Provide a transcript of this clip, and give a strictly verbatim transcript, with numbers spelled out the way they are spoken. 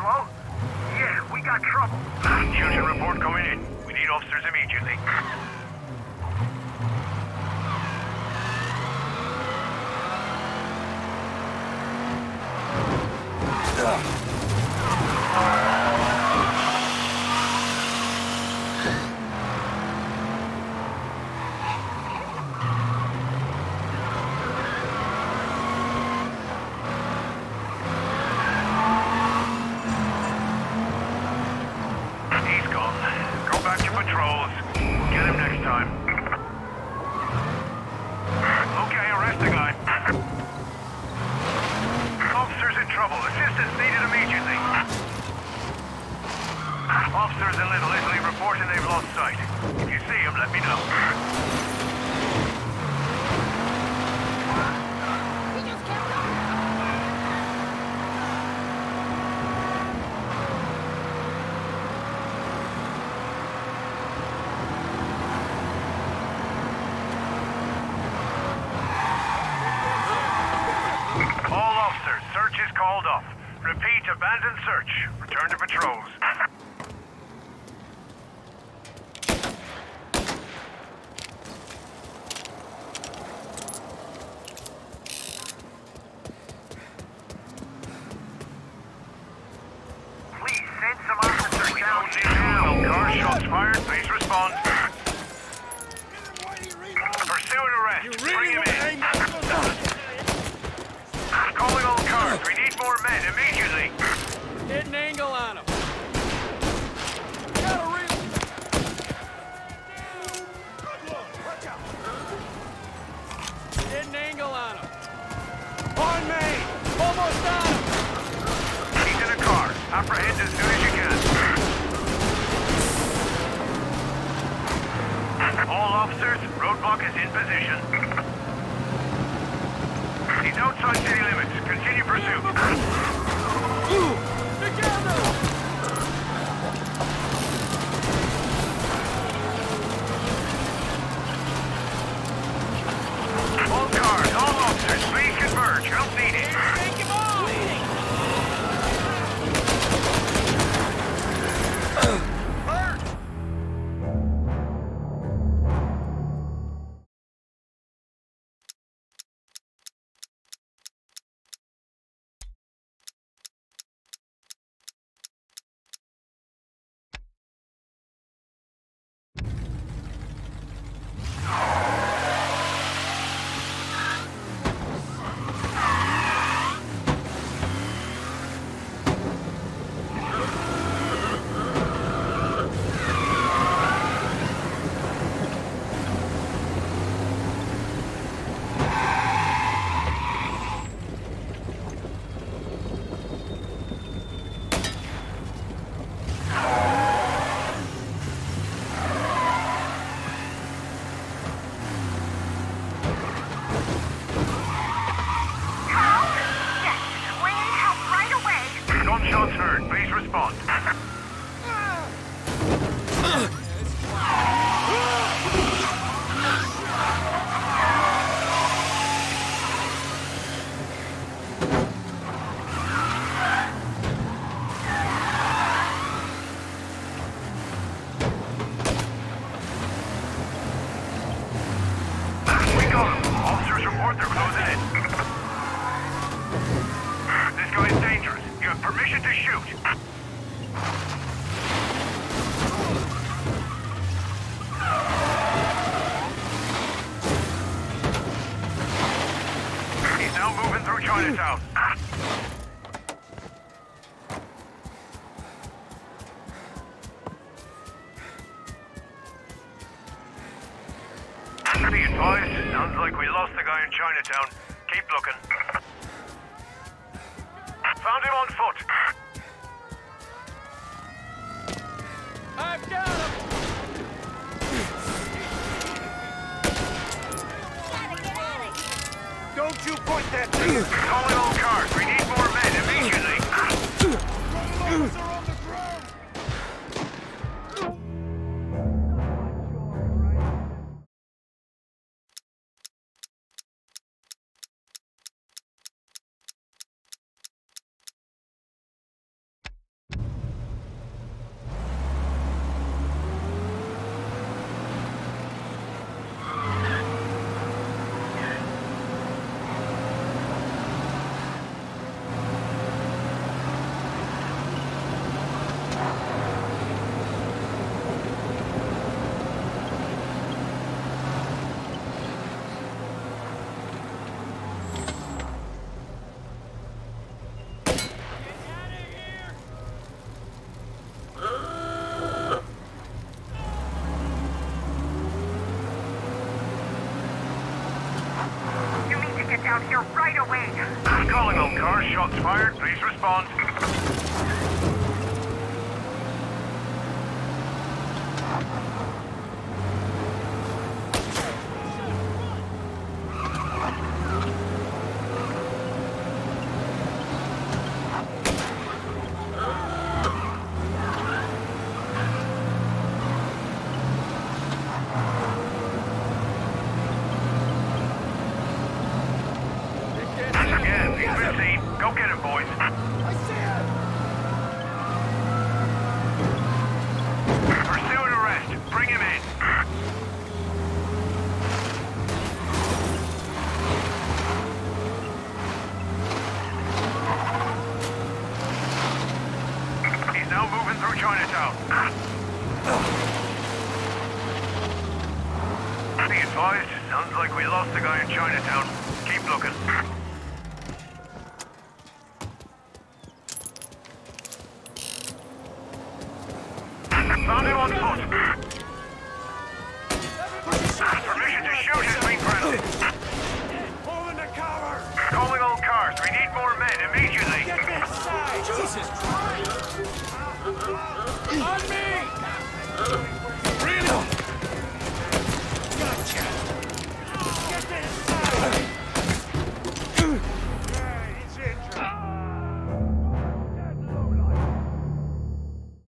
Hello? Yeah, we got trouble. Fusion report coming in. We need officers immediately. He's gone. Go back to patrols. We'll get him next time. Okay, arrest the guy. Officers in trouble. Assistance needed immediately. Officers in Little Italy reporting they've lost sight. If you see him, let me know. All officers, search is called off. Repeat, abandon search. Return to patrols. Please send some officers down now. Car shots fired. Please respond. Pursuing arrest. Bring him in. Calling all cars. We need more men immediately. Get an angle on him. Gotta re- Get an angle on him. On me! Almost on him! He's in a car. Apprehend as soon as you can. All officers, roadblock is in position. He's outside city limits. Continue pursuit. Together! All cars, all officers, please converge. Help needed. Take him on! Gunshots heard. Please respond. We got them. Officers report they're closing in. This guy is dangerous. You have permission to shoot. He's now moving through Chinatown. Be advised, sounds like we lost the guy in Chinatown. Keep looking. Found him on foot. I've got him! Don't you point that thing! Calling all cars. We need more men immediately. cars, shots fired. Please respond. Again, he's been seen. Go get him, boys. I see him! Pursue and arrest. Bring him in. He's now moving through Chinatown. Be advised, sounds like we lost the guy in Chinatown. Keep looking. Found him on foot. Permission to shoot has been granted. Moving the cover! Calling all cars. We need more men immediately. Get this side! Jesus